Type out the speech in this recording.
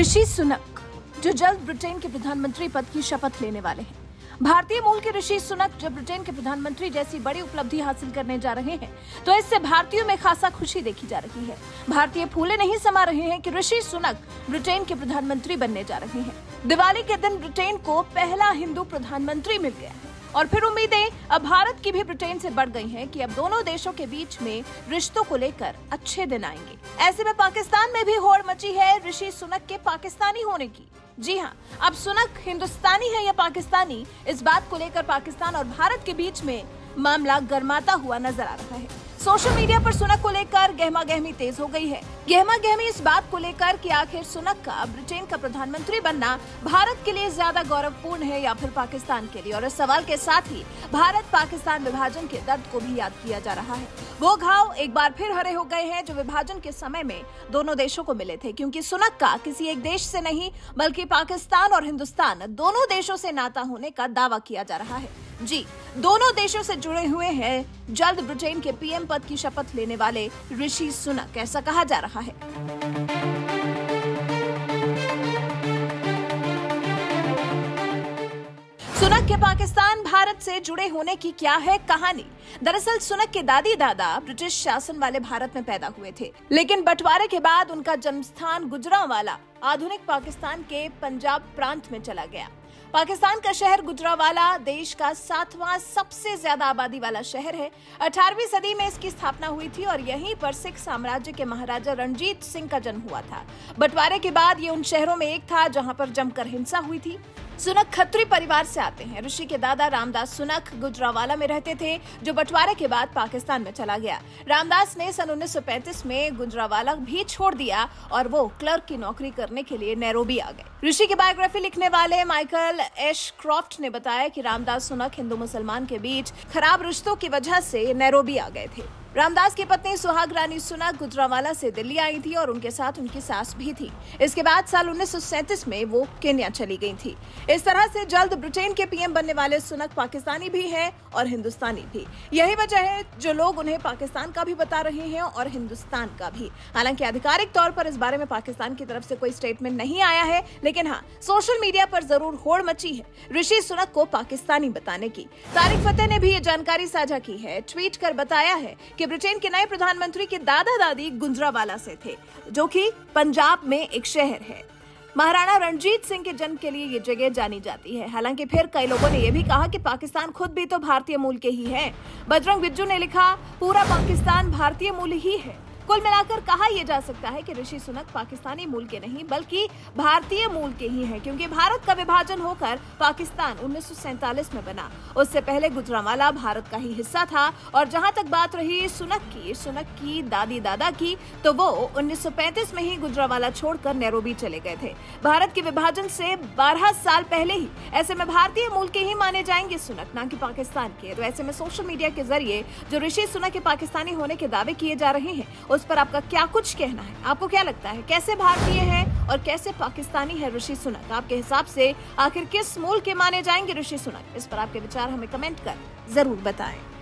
ऋषि सुनक जो जल्द ब्रिटेन के प्रधानमंत्री पद की शपथ लेने वाले हैं। भारतीय मूल के ऋषि सुनक जब ब्रिटेन के प्रधानमंत्री जैसी बड़ी उपलब्धि हासिल करने जा रहे हैं तो इससे भारतीयों में खासा खुशी देखी जा रही है। भारतीय फूले नहीं समा रहे हैं कि ऋषि सुनक ब्रिटेन के प्रधानमंत्री बनने जा रहे हैं। दिवाली के दिन ब्रिटेन को पहला हिंदू प्रधानमंत्री मिल गया है और फिर उम्मीदें अब भारत की भी ब्रिटेन से बढ़ गई हैं कि अब दोनों देशों के बीच में रिश्तों को लेकर अच्छे दिन आएंगे। ऐसे में पाकिस्तान में भी होड़ मची है ऋषि सुनक के पाकिस्तानी होने की। जी हां, अब सुनक हिंदुस्तानी है या पाकिस्तानी, इस बात को लेकर पाकिस्तान और भारत के बीच में मामला गर्माता हुआ नजर आ रहा है। सोशल मीडिया पर सुनक को लेकर गहमागहमी तेज हो गई है। गहमागहमी इस बात को लेकर कि आखिर सुनक का ब्रिटेन का प्रधानमंत्री बनना भारत के लिए ज्यादा गौरवपूर्ण है या फिर पाकिस्तान के लिए, और इस सवाल के साथ ही भारत पाकिस्तान विभाजन के दर्द को भी याद किया जा रहा है। वो घाव एक बार फिर हरे हो गए हैं जो विभाजन के समय में दोनों देशों को मिले थे, क्योंकि सुनक का किसी एक देश से नहीं बल्कि पाकिस्तान और हिंदुस्तान दोनों देशों से नाता होने का दावा किया जा रहा है। जी, दोनों देशों से जुड़े हुए हैं जल्द ब्रिटेन के पीएम पद की शपथ लेने वाले ऋषि सुनक, ऐसा कहा जा रहा है। सुनक के पाकिस्तान भारत से जुड़े होने की क्या है कहानी? दरअसल सुनक के दादी दादा ब्रिटिश शासन वाले भारत में पैदा हुए थे, लेकिन बंटवारे के बाद उनका जन्मस्थान गुजरांवाला आधुनिक पाकिस्तान के पंजाब प्रांत में चला गया। पाकिस्तान का शहर गुजरांवाला देश का 7वां सबसे ज्यादा आबादी वाला शहर है। 18वीं सदी में इसकी स्थापना हुई थी और यहीं पर सिख साम्राज्य के महाराजा रणजीत सिंह का जन्म हुआ था। बंटवारे के बाद ये उन शहरों में एक था जहां पर जमकर हिंसा हुई थी। सुनक खत्री परिवार से आते हैं। ऋषि के दादा रामदास सुनक गुजरांवाला में रहते थे, जो बंटवारे के बाद पाकिस्तान में चला गया। रामदास ने सन 1935 में गुजरांवाला भी छोड़ दिया और वो क्लर्क की नौकरी करने के लिए नैरोबी आ गए। ऋषि की बायोग्राफी लिखने वाले माइकल एशक्रॉफ्ट ने बताया कि रामदास सुनक हिंदू मुसलमान के बीच खराब रिश्तों की वजह से नैरोबी आ गए थे। रामदास की पत्नी सुहाग रानी सुनक गुजरांवाला से दिल्ली आई थी और उनके साथ उनकी सास भी थी। इसके बाद साल 1937 में वो केन्या चली गई थी। इस तरह से जल्द ब्रिटेन के पीएम बनने वाले सुनक पाकिस्तानी भी हैं और हिंदुस्तानी भी। यही वजह है जो लोग उन्हें पाकिस्तान का भी बता रहे हैं और हिंदुस्तान का भी। हालांकि आधिकारिक तौर पर इस बारे में पाकिस्तान की तरफ से कोई स्टेटमेंट नहीं आया है, लेकिन हाँ, सोशल मीडिया पर जरूर होड़ मची है ऋषि सुनक को पाकिस्तानी बताने की। तारिक फतेह ने भी ये जानकारी साझा की है। ट्वीट कर बताया है कि ब्रिटेन के नए प्रधानमंत्री के दादा दादी गुजरांवाला से थे, जो कि पंजाब में एक शहर है। महाराणा रणजीत सिंह के जन्म के लिए ये जगह जानी जाती है। हालांकि फिर कई लोगों ने यह भी कहा कि पाकिस्तान खुद भी तो भारतीय मूल के ही है। बजरंग बिज्जू ने लिखा, पूरा पाकिस्तान भारतीय मूल ही है। कुल मिलाकर कहा यह जा सकता है कि ऋषि सुनक पाकिस्तानी मूल के नहीं बल्कि भारतीय मूल के ही हैं, क्योंकि भारत का विभाजन होकर पाकिस्तान 1947 में बना। उससे पहले गुजरांवाला भारत का ही हिस्सा था। और जहां तक बात रही सुनक की दादी दादा की, तो वो 1935 में ही गुजरांवाला छोड़कर नैरोबी चले गए थे। भारत के विभाजन से 12 साल पहले ही। ऐसे में भारतीय मूल के ही माने जाएंगे सुनक, ना कि पाकिस्तान के। तो ऐसे में सोशल मीडिया के जरिए जो ऋषि सुनक के पाकिस्तानी होने के दावे किए जा रहे हैं, उस पर आपका क्या कुछ कहना है? आपको क्या लगता है, कैसे भारतीय है और कैसे पाकिस्तानी है ऋषि सुनक? आपके हिसाब से आखिर किस मूल के माने जाएंगे ऋषि सुनक? इस पर आपके विचार हमें कमेंट कर जरूर बताएं।